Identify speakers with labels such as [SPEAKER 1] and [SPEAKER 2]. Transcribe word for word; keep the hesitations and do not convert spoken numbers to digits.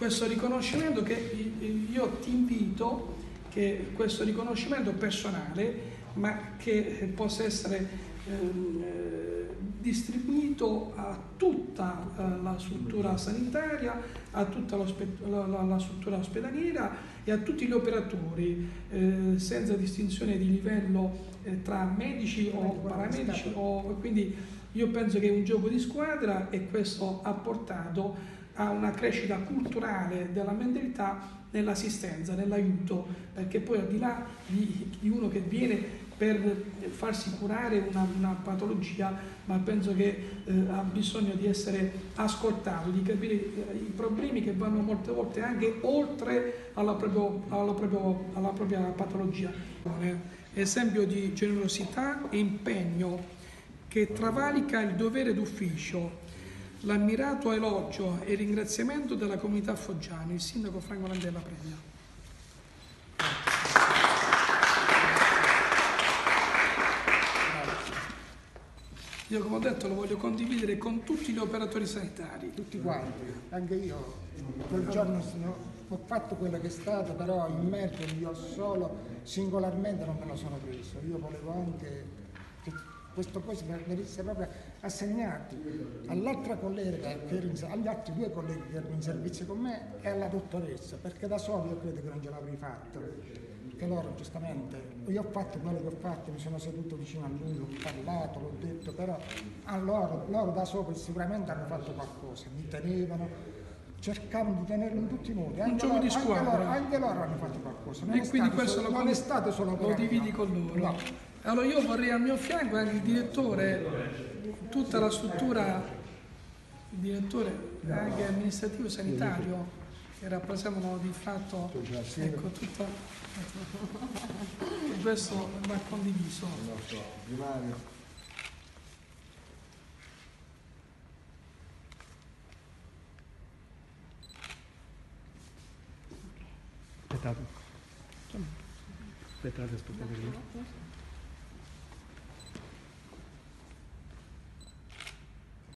[SPEAKER 1] questo riconoscimento che io ti invito, che questo riconoscimento personale, ma che possa essere eh, distribuito a tutta eh, la struttura sanitaria, a tutta la, la, la struttura ospedaliera e a tutti gli operatori, eh, senza distinzione di livello eh, tra medici o paramedici. O, quindi io penso che è un gioco di squadra, e questo ha portato a una crescita culturale della mentalità nell'assistenza, nell'aiuto, perché poi al di là di, di uno che viene per farsi curare una, una patologia, ma penso che eh, ha bisogno di essere ascoltato, di capire i problemi che vanno molte volte anche oltre alla, proprio, alla, proprio, alla propria patologia. Esempio di generosità e impegno che travalica il dovere d'ufficio. L'ammirato elogio e ringraziamento della comunità foggiana. Il sindaco Franco Landella premia. Io, come ho detto, lo voglio condividere con tutti gli operatori sanitari.
[SPEAKER 2] Tutti quanti, anche io quel giorno ho fatto quello che è stato, però il merito io solo singolarmente non me lo sono preso. Io volevo anche che questo poi venisse proprio assegnato all'altra collega, che era in, agli altri due colleghi che erano in servizio con me e alla dottoressa, perché da solo io credo che non ce l'avrei fatto. Perché loro giustamente, io ho fatto quello che ho fatto, mi sono seduto vicino a lui, ho parlato, l'ho detto, però a loro, loro da sopra sicuramente hanno fatto qualcosa, mi tenevano, cercavano di tenerlo in tutti i modi, anche,
[SPEAKER 1] Un gioco di
[SPEAKER 2] loro, anche, loro,
[SPEAKER 1] squadra.
[SPEAKER 2] anche loro hanno fatto qualcosa, non
[SPEAKER 1] E
[SPEAKER 2] è
[SPEAKER 1] quindi
[SPEAKER 2] stato
[SPEAKER 1] questo
[SPEAKER 2] solo,
[SPEAKER 1] lo,
[SPEAKER 2] non è stato solo
[SPEAKER 1] lo dividi con loro.
[SPEAKER 2] No.
[SPEAKER 1] Allora io vorrei al mio fianco anche il direttore, tutta la struttura, il direttore anche amministrativo sanitario, che rappresentano di fatto, ecco, tutto questo va condiviso.
[SPEAKER 3] Aspettate. Aspettate, aspettate.